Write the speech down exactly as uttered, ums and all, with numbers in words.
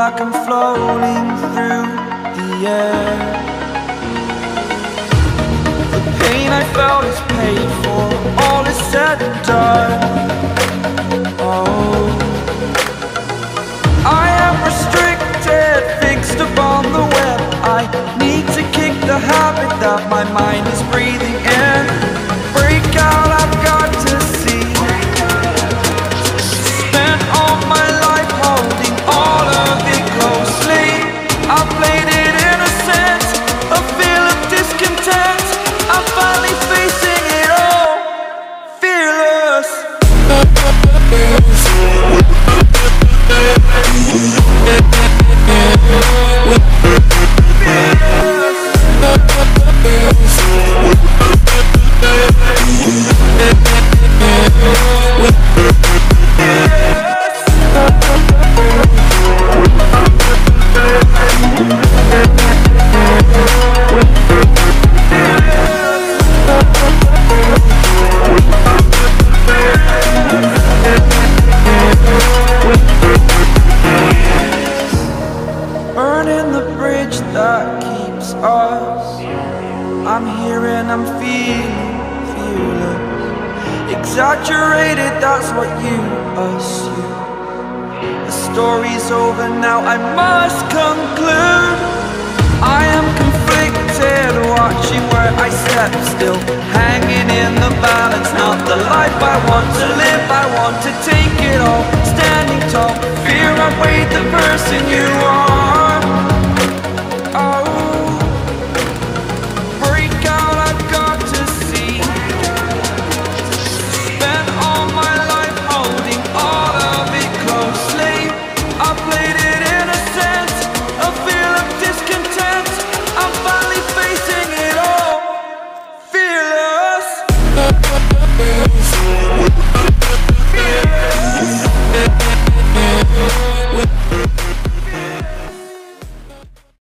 like I'm floating through the air. The pain I felt is paid for, all is said and done. Oh, I am restricted, fixed upon the web. I need to kick the habit that my mind is breathing in. Break out, I've got to see. Spent all my life holding all of it closely. I played it innocent, a feel of discontent. I'm finally facing it all, fearless. Burning the bridge that keeps us. I'm here and I'm feeling fearless. Exaggerated, that's what you assume. The story's over now, I must conclude. I am conflicted, watching where I step still, hanging in the balance. Not the life I want to live, I want to take it all. Standing tall, fear I weighed the person you